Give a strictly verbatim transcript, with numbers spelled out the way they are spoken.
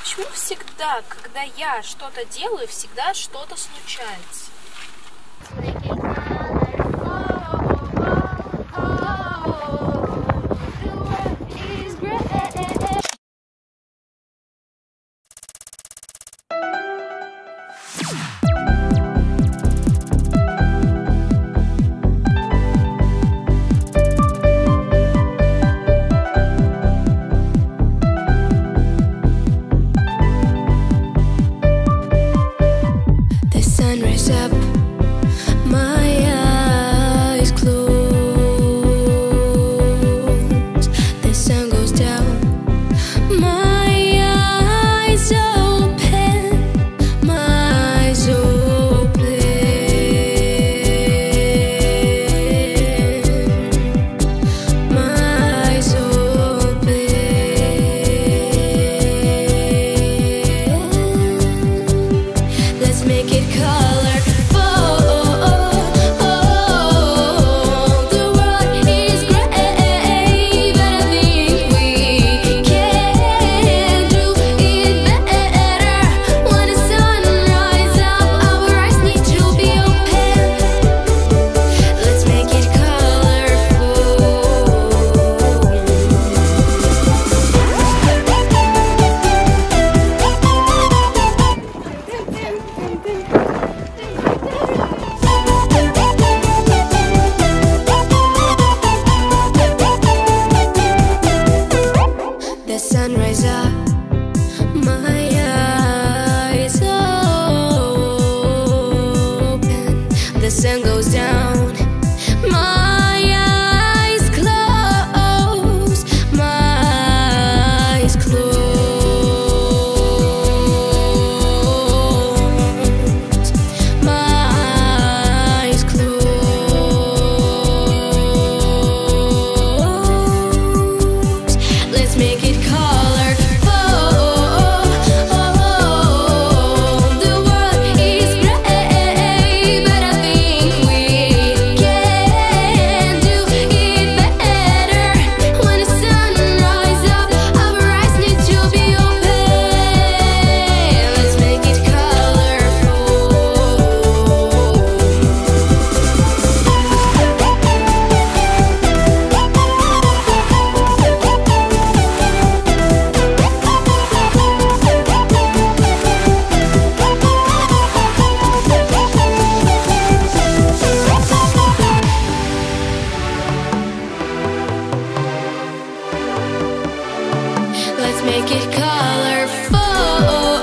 Почему всегда, когда я что-то делаю, всегда что-то случается? Up, my eyes close. The sun goes down, my eyes open, my eyes open. My eyes open. Let's make it color. The sunrise up, my eyes open. The sun goes down, my eyes close. My eyes close. My eyes close. Let's make it Let's make it colorful.